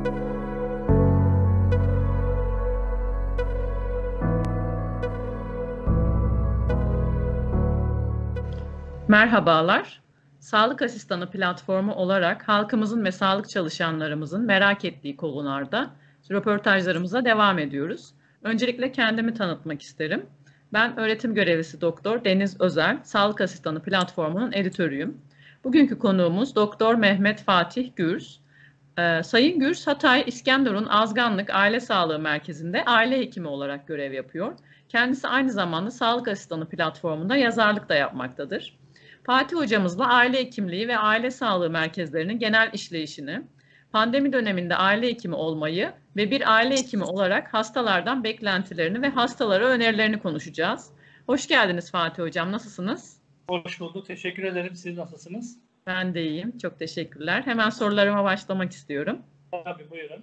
Merhabalar. Sağlık Asistanı platformu olarak halkımızın ve sağlık çalışanlarımızın merak ettiği konularda röportajlarımıza devam ediyoruz. Öncelikle kendimi tanıtmak isterim. Ben öğretim görevlisi Doktor Deniz Özel, Sağlık Asistanı platformunun editörüyüm. Bugünkü konuğumuz Doktor Mehmet Fatih Gürs. Sayın Gürs, Hatay İskenderun Azganlık Aile Sağlığı Merkezi'nde aile hekimi olarak görev yapıyor. Kendisi aynı zamanda Sağlık Asistanı platformunda yazarlık da yapmaktadır. Fatih hocamızla aile hekimliği ve aile sağlığı merkezlerinin genel işleyişini, pandemi döneminde aile hekimi olmayı ve bir aile hekimi olarak hastalardan beklentilerini ve hastalara önerilerini konuşacağız. Hoş geldiniz Fatih hocam, nasılsınız? Hoş bulduk, teşekkür ederim. Siz nasılsınız? Ben de iyiyim, çok teşekkürler. Hemen sorularıma başlamak istiyorum. Tabii, buyurun.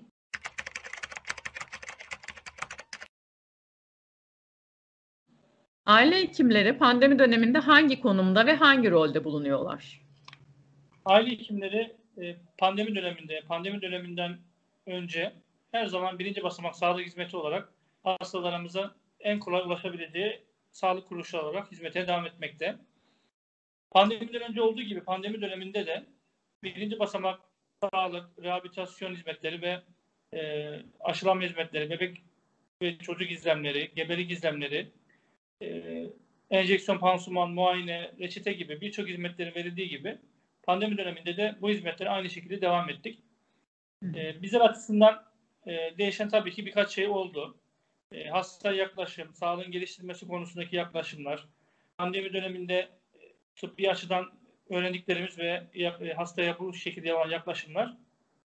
Aile hekimleri pandemi döneminde hangi konumda ve hangi rolde bulunuyorlar? Aile hekimleri pandemi döneminden önce her zaman birinci basamak sağlık hizmeti olarak hastalarımıza en kolay ulaşabileceği sağlık kuruluşları olarak hizmete devam etmekte. Pandemiden önce olduğu gibi pandemi döneminde de birinci basamak sağlık, rehabilitasyon hizmetleri ve aşılama hizmetleri, bebek ve çocuk izlemleri, gebelik izlemleri, enjeksiyon, pansuman, muayene, reçete gibi birçok hizmetlerin verildiği gibi pandemi döneminde de bu hizmetlere aynı şekilde devam ettik. Bizler açısından değişen tabii ki birkaç şey oldu. Hasta yaklaşım, sağlığın geliştirilmesi konusundaki yaklaşımlar, pandemi döneminde tıbbi açıdan öğrendiklerimiz ve hastaya bu şekilde olan yaklaşımlar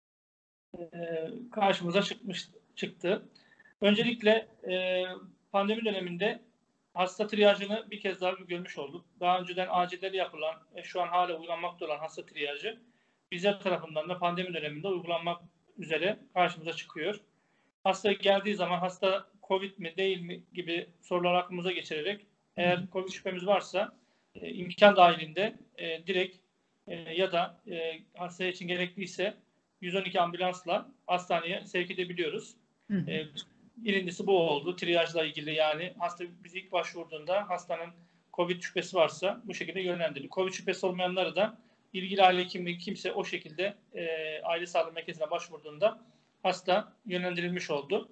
karşımıza çıktı. Öncelikle pandemi döneminde hasta triyajını bir kez daha görmüş olduk. Daha önceden acilleri yapılan, şu an hala uygulanmakta olan hasta triyajı bizler tarafından da pandemi döneminde uygulanmak üzere karşımıza çıkıyor. Hasta geldiği zaman hasta COVID mi değil mi gibi sorular aklımıza geçirerek eğer COVID şüphemiz varsa imkan dahilinde direkt ya da hasta için gerekliyse 112 ambulansla hastaneye sevk edebiliyoruz. Birincisi bu oldu. Triyajla ilgili, yani hasta bize ilk başvurduğunda hastanın COVID şüphesi varsa bu şekilde yönlendirilir. COVID şüphesi olmayanları da ilgili aile hekimliği kimse o şekilde aile sağlığı merkezine başvurduğunda hasta yönlendirilmiş oldu.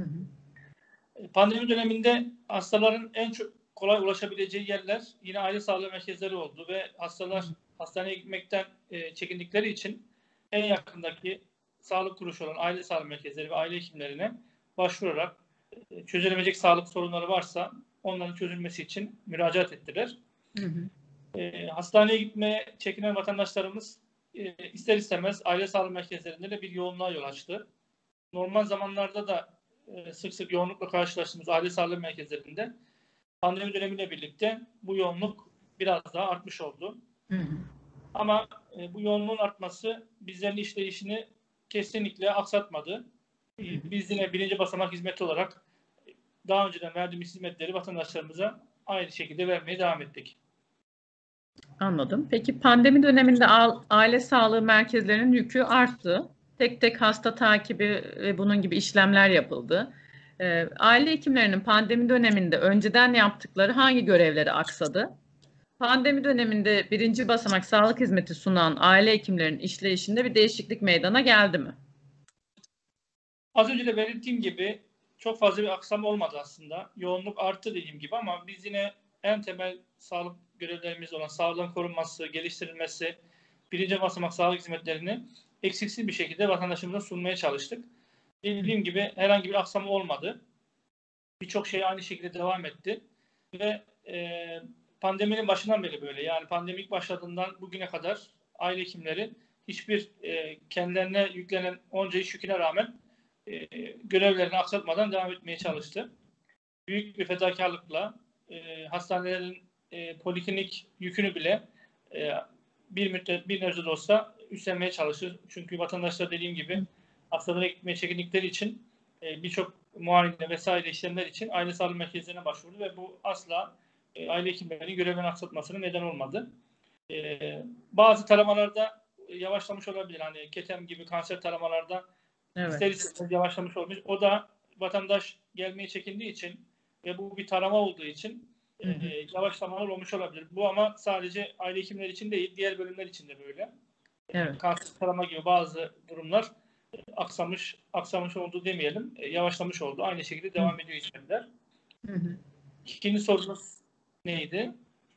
Pandemi döneminde hastaların en çok kolay ulaşabileceği yerler yine aile sağlığı merkezleri oldu ve hastalar hastaneye gitmekten çekindikleri için en yakındaki sağlık kuruluşu olan aile sağlığı merkezleri ve aile hekimlerine başvurarak çözülemeyecek sağlık sorunları varsa onların çözülmesi için müracaat ettiler. Hastaneye gitmeye çekinen vatandaşlarımız ister istemez aile sağlığı merkezlerinde de bir yoğunluğa yol açtı. Normal zamanlarda da sık sık yoğunlukla karşılaştığımız aile sağlığı merkezlerinde pandemi dönemiyle birlikte bu yoğunluk biraz daha artmış oldu. Ama bu yoğunluğun artması bizlerin işleyişini kesinlikle aksatmadı. Biz yine birinci basamak hizmeti olarak daha önceden verdiğimiz hizmetleri vatandaşlarımıza aynı şekilde vermeye devam ettik. Anladım. Peki pandemi döneminde aile sağlığı merkezlerinin yükü arttı. Tek tek hasta takibi ve bunun gibi işlemler yapıldı. Aile hekimlerinin pandemi döneminde önceden yaptıkları hangi görevleri aksadı? Pandemi döneminde birinci basamak sağlık hizmeti sunan aile hekimlerinin işleyişinde bir değişiklik meydana geldi mi? Az önce de belirttiğim gibi çok fazla bir aksam olmadı aslında. Yoğunluk arttı dediğim gibi ama biz yine en temel sağlık görevlerimiz olan sağlığın korunması, geliştirilmesi, birinci basamak sağlık hizmetlerini eksiksiz bir şekilde vatandaşımıza sunmaya çalıştık. Dediğim gibi herhangi bir aksam olmadı. Birçok şey aynı şekilde devam etti ve pandeminin başından beri böyle. Yani pandemi ilk başladığından bugüne kadar aile hekimleri hiçbir kendilerine yüklenen onca iş yüküne rağmen görevlerini aksatmadan devam etmeye çalıştı. Büyük bir fedakarlıkla hastanelerin poliklinik yükünü bile bir müddet bir nebze de olsa üstlenmeye çalışır. Çünkü vatandaşlar dediğim gibi hastalara gitmeye çekindikleri için birçok muayene vesaire işlemler için aile sağlığı merkezlerine başvurdu ve bu asla aile hekimlerinin görevlerini aksatmasına neden olmadı. Bazı taramalarda yavaşlamış olabilir. Hani KETEM gibi kanser taramalarda Evet. İster istemez yavaşlamış olmuş. O da vatandaş gelmeye çekindiği için ve bu bir tarama olduğu için yavaşlamalar olmuş olabilir. Bu ama sadece aile hekimleri için değil, diğer bölümler için de böyle. Evet. Kanser tarama gibi bazı durumlar aksamış oldu demeyelim, yavaşlamış oldu. Aynı şekilde devam ediyor işlemler. İkinci sorunuz neydi?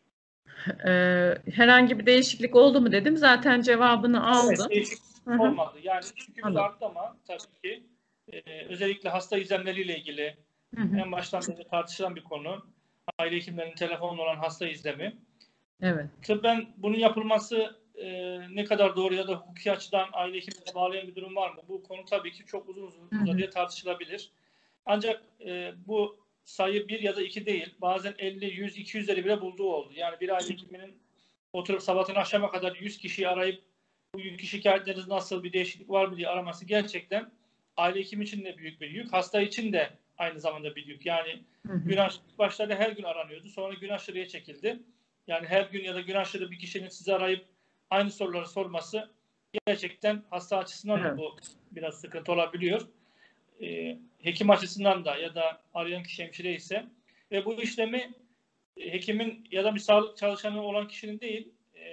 Herhangi bir değişiklik oldu mu dedim. Zaten cevabını aldım. Evet, değişiklik olmadı. Yani yükümüz Anladım. arttı ama tabii ki özellikle hasta izlemleriyle ilgili en baştan beri tartışılan bir konu. Aile hekimlerinin telefonla olan hasta izlemi. Evet. Tıbben bunun yapılması ne kadar doğru ya da hukuki açıdan aile hekimlerine bağlayan bir durum var mı? Bu konu tabii ki çok uzun uzadıya tartışılabilir. Ancak bu sayı 1 ya da 2 değil. Bazen 50, 100, 200'leri bile bulduğu oldu. Yani bir aile hekiminin oturup sabahtan akşama kadar 100 kişiyi arayıp bugünkü şikayetleriniz nasıl, bir değişiklik var mı diye araması gerçekten aile hekimi için de büyük bir yük. Hasta için de aynı zamanda bir yük. Yani gün başlarda her gün aranıyordu. Sonra gün aşırıya çekildi. Yani her gün ya da gün aşırı bir kişinin sizi arayıp aynı soruları sorması gerçekten hasta açısından da bu biraz sıkıntı olabiliyor. Hekim açısından da ya da arayan kişi hemşire ise ve bu işlemi hekimin ya da bir sağlık çalışanı olan kişinin değil,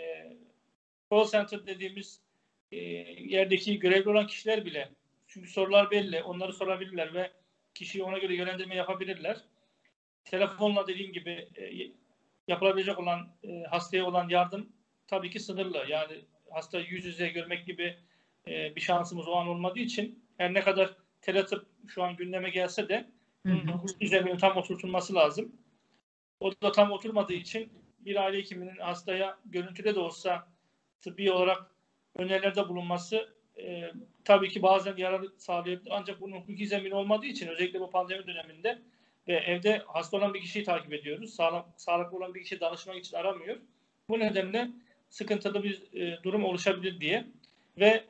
call center dediğimiz yerdeki görevli olan kişiler bile, çünkü sorular belli, onları sorabilirler ve kişiyi ona göre yönlendirme yapabilirler. Telefonla dediğim gibi yapılabilecek olan hastaya olan yardım tabii ki sınırlı. Yani hastayı yüz yüze görmek gibi bir şansımız o an olmadığı için her ne kadar teletıp şu an gündeme gelse de hukuki zeminin tam oturtulması lazım. O da tam oturmadığı için bir aile hekiminin hastaya görüntüde de olsa tıbbi olarak önerilerde bulunması tabii ki bazen yarar sağlayabilir. Ancak bunun hukuki zemini olmadığı için özellikle bu pandemi döneminde ve evde hasta olan bir kişiyi takip ediyoruz. Sağlıklı olan bir kişi danışmak için aramıyor. Bu nedenle sıkıntılı bir durum oluşabilir diye ve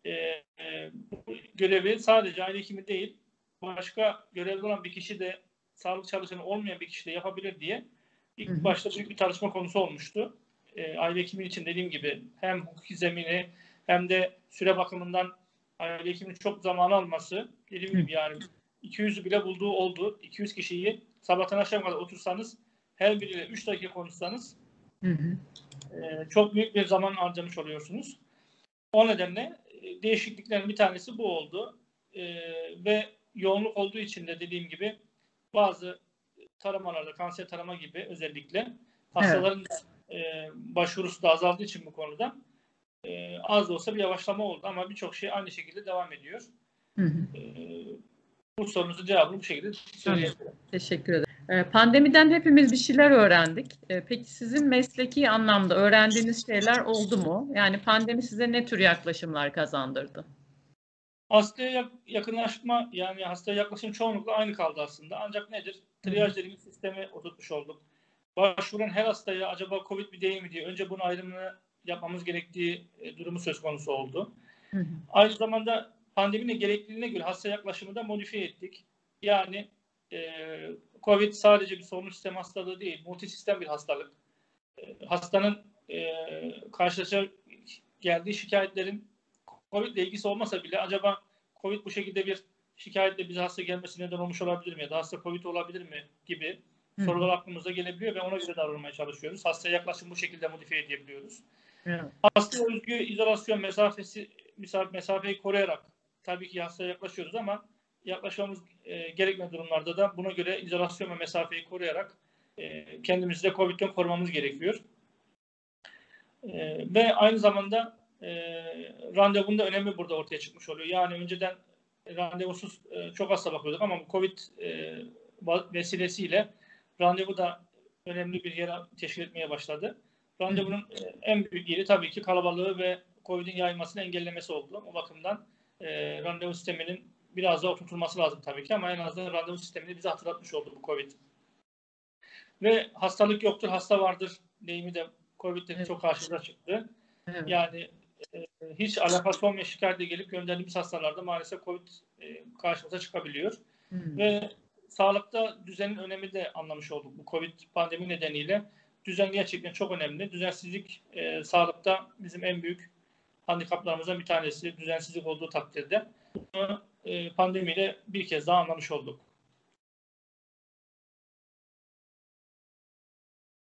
bu görevi sadece aile hekimi değil, başka görevli olan bir kişi de, sağlık çalışanı olmayan bir kişi de yapabilir diye ilk başta büyük bir tartışma konusu olmuştu. Aile hekimi için dediğim gibi hem hukuki zemini hem de süre bakımından aile hekiminin çok zamanı alması, dediğim gibi yani 200'ü bile bulduğu oldu. 200 kişiyi sabahtan akşama kadar otursanız, her biriyle 3 dakika konuşsanız çok büyük bir zaman harcamış oluyorsunuz. O nedenle değişikliklerin bir tanesi bu oldu. Ve yoğunluk olduğu için de dediğim gibi bazı taramalarda, kanser tarama gibi özellikle hastaların başvurusu da azaldığı için bu konuda az da olsa bir yavaşlama oldu ama birçok şey aynı şekilde devam ediyor. Bu sorunuzun cevabını bu şekilde söyleyebilirim. Teşekkür ederim. Pandemiden hepimiz bir şeyler öğrendik. Peki sizin mesleki anlamda öğrendiğiniz şeyler oldu mu? Yani pandemi size ne tür yaklaşımlar kazandırdı? Hastaya yakınlaşma, yani hastaya yaklaşım çoğunlukla aynı kaldı aslında. Ancak nedir? Triyaj dediğimiz sistemi oturtmuş olduk. Başvuran her hastaya acaba COVID mi değil mi diye önce bunun ayrımını yapmamız gerektiği durumu söz konusu oldu. Aynı zamanda pandeminin gerekliliğine göre hasta yaklaşımını da modifiye ettik. Yani COVID sadece bir solunum sistemi hastalığı değil, multisistem bir hastalık. Hastanın karşılaşa geldiği şikayetlerin COVID ile ilgisi olmasa bile acaba COVID bu şekilde bir şikayetle bize hasta gelmesi neden olmuş olabilir mi? Ya da hasta COVID olabilir mi? Gibi sorular aklımıza gelebiliyor ve ona göre davranmaya çalışıyoruz. Hastaya yaklaşım bu şekilde modifiye edebiliyoruz. Hastaya özgü izolasyon mesafeyi koruyarak tabii ki hastaya yaklaşıyoruz ama yaklaşmamız gerekmeyen durumlarda da buna göre izolasyon ve mesafeyi koruyarak kendimizi de COVID'den korumamız gerekiyor. Ve aynı zamanda randevunun da önemi burada ortaya çıkmış oluyor. Yani önceden randevusuz çok hasta bakıyorduk ama bu COVID vesilesiyle randevu da önemli bir yer teşkil etmeye başladı. Randevunun en büyük yeri tabii ki kalabalığı ve COVID'in yayılmasını engellemesi oldu. O bakımdan randevu sisteminin biraz daha oturtulması lazım tabii ki ama en azından randevu sistemini bize hatırlatmış oldu bu COVID. Ve hastalık yoktur, hasta vardır deyimi de COVID'de çok karşımıza çıktı. Yani hiç alakası olmayan şikayetle gelip gönderdiğimiz hastalarda maalesef COVID karşımıza çıkabiliyor. Ve sağlıkta düzenin önemi de anlamış olduk. Bu COVID pandemi nedeniyle düzen gerçekten çok önemli. Düzensizlik sağlıkta bizim en büyük handikaplarımızdan bir tanesi düzensizlik olduğu takdirde. Bunu pandemiyle bir kez daha anlamış olduk.